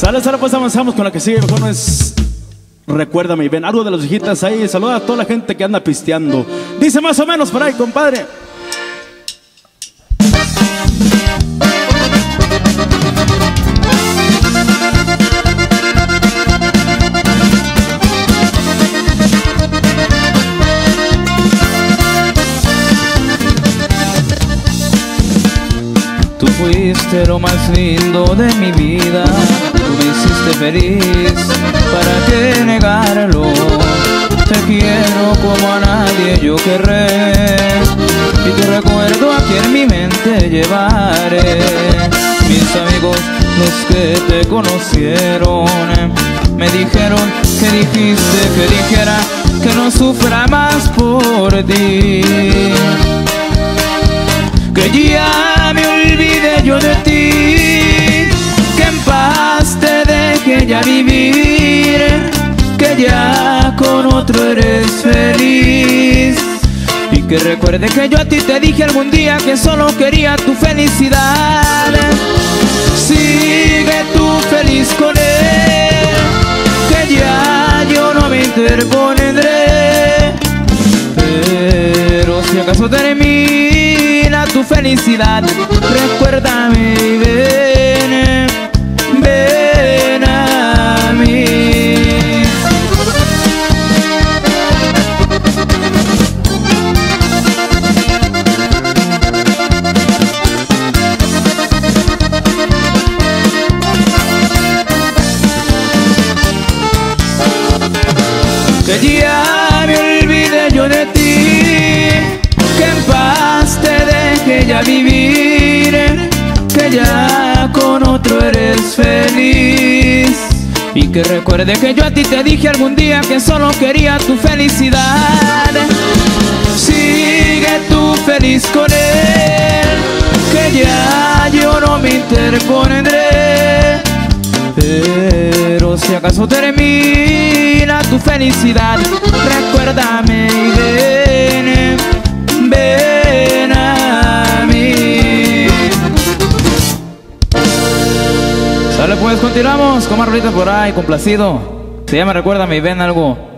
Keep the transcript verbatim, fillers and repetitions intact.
Sale, sale, pues avanzamos con la que sigue. Mejor no es Recuérdame y ven. Algo de los viejitas ahí. Saluda a toda la gente que anda pisteando. Dice más o menos por ahí, compadre. Tú fuiste lo más lindo de mi vida, tú me hiciste feliz, ¿para qué negarlo? Te quiero como a nadie yo querré, y tu recuerdo aquí en mi mente llevaré. Mis amigos, los que te conocieron, me dijeron que dijiste que dijera que no sufra más por ti, que ya me olvidé yo de ti, que en paz te deje ya vivir, que ya con otro eres feliz, y que recuerde que yo a ti te dije algún día que solo quería tu felicidad. Sigue tú feliz con él, que ya yo no me interpondré, pero si acaso termina tu felicidad, recuérdame y ven, ven a mí. Que ya me olvidé yo de ti, que en paz te deje ya vivir, que ya con otro eres feliz, y que recuerde que yo a ti te dije algún día que solo quería tu felicidad. Sigue tú feliz con él, que ya yo no me interpondré, pero si acaso termina tu felicidad, recuérdame y ven, ven a mí. Sale pues, continuamos con más rolita por ahí, complacido. Se llama Recuérdame y ven algo